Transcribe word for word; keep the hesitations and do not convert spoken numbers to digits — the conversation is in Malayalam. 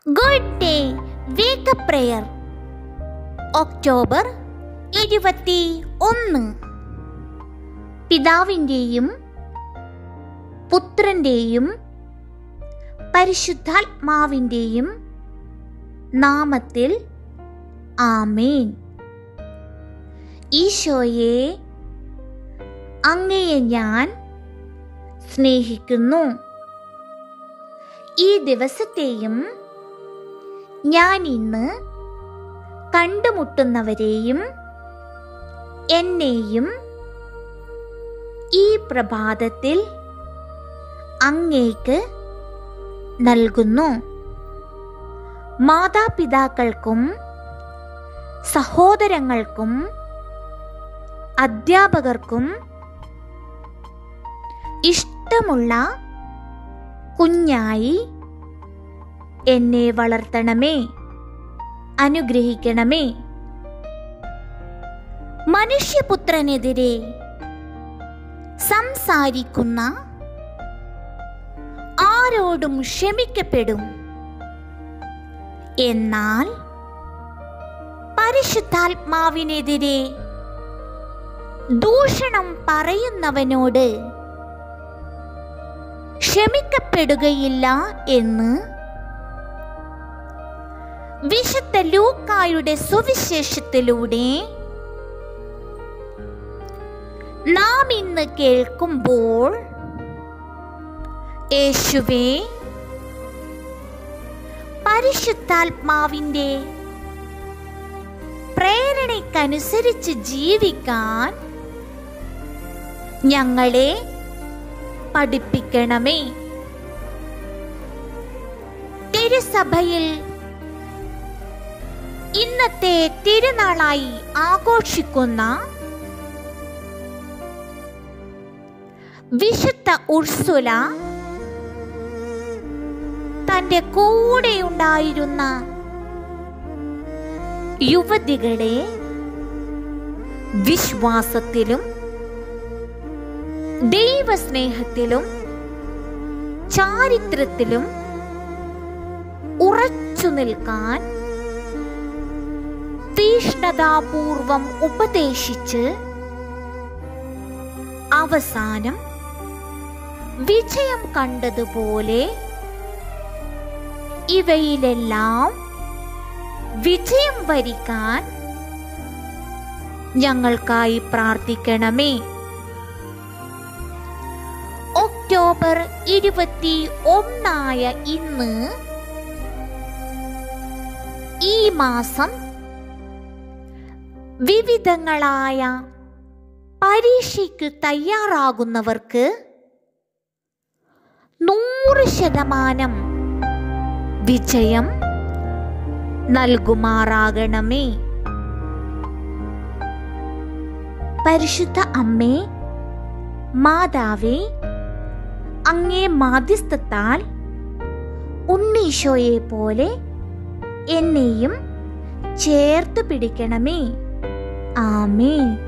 Good day wake up prayer October ഇരുപത്തി ഒന്ന്. പിതാവിൻ്റെയും പുത്രൻ്റെയും പരിശുദ്ധാത്മാവിൻ്റെയും നാമത്തിൽ ആമേൻ. ഈശോയെ, അങ്ങയെ ഞാൻ സ്നേഹിക്കുന്നു. ഈ ദിവസത്തെയും ഞാൻ ഇന്ന് കണ്ടുമുട്ടുന്നവരെയും എന്നെയും ഈ പ്രഭാതത്തിൽ അങ്ങേക്ക് നൽകുന്നു. മാതാപിതാക്കൾക്കും സഹോദരങ്ങൾക്കും അധ്യാപകർക്കും ഇഷ്ടമുള്ള കുഞ്ഞായി എന്നെ വളർത്തണമേ, അനുഗ്രഹിക്കണമേ. മനുഷ്യപുത്രനെതിരെ സംസാരിക്കുന്ന ആരോടും ക്ഷമിക്കപ്പെടും. എന്നാൽ പരിശുദ്ധാത്മാവിനെതിരെ ദൂഷണം പറയുന്നവനോട് ക്ഷമിക്കപ്പെടുകയില്ല എന്ന് വിശുദ്ധ ലൂക്കായുടെ സുവിശേഷത്തിലൂടെ നാം ഇന്ന് കേൾക്കുമ്പോൾ, യേശുവേ, പരിശുദ്ധാത്മാവിൻ്റെ പ്രേരണയ്ക്കനുസരിച്ച് ജീവിക്കാൻ ഞങ്ങളെ പഠിപ്പിക്കണമേ. തിരുസഭയിൽ ഇന്നത്തെ തിരുനാളായി ആഘോഷിക്കുന്ന വിശുദ്ധ ഉർസുല തൻ്റെ കൂടെയുണ്ടായിരുന്ന യുവതികളെ വിശ്വാസത്തിലും ദൈവസ്നേഹത്തിലും ചാരിത്രത്തിലും ഉറച്ചു നിൽക്കാൻ തീഷ്ണതാപൂർവം ഉപദേശിച്ച് അവസാനം വിജയം കണ്ടതുപോലെ ഇവയിലെല്ലാം വിജയം വരിക്കാൻ ഞങ്ങൾക്കായി പ്രാർത്ഥിക്കണമേ. ഒക്ടോബർ ഇരുപത്തി ഒന്നായ ഇന്ന് ഈ മാസം വിവിധങ്ങളായ പരീക്ഷയ്ക്ക് തയ്യാറാകുന്നവർക്ക് നൂറ് ശതമാനം വിജയം നൽകുമാറാകണമേ. പരിശുദ്ധ അമ്മേ, മാതാവേ, അങ്ങേ മാധ്യസ്ഥത്താൽ ഉണ്ണീശോയെ പോലെ എന്നെയും ചേർത്ത് പിടിക്കണമേ. ആമേൻ.